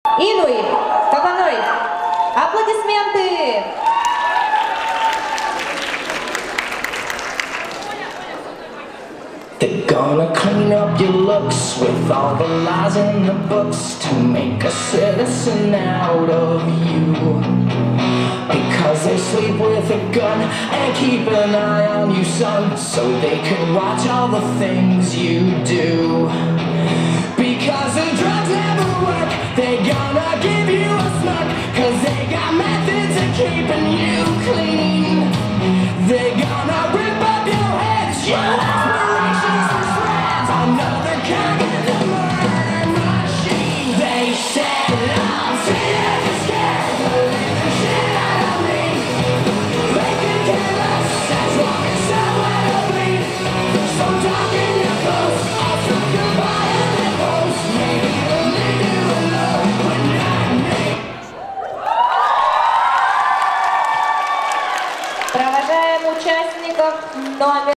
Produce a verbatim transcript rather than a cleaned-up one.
Инуи, Коконой. Аплодисменты! They're gonna clean up your looks with all the lies in the books to make a citizen out of you. Because they sleep with a gun and keep an eye on you, son, so they can watch all the things you do. Because the drugs never work, they gonna give you a smirk, cause they got methods of keeping you clean. They gonna rip up your heads, your aspirations for shreds, another cog in the murder machine. They said I'm scared, they're scared, believe the shit out of me. They can kill us as long as someone will bleed. So talk in your clothes, I'll talk goodbye and then post. Maybe we'll leave you alone, but not me. Провожаем участников номер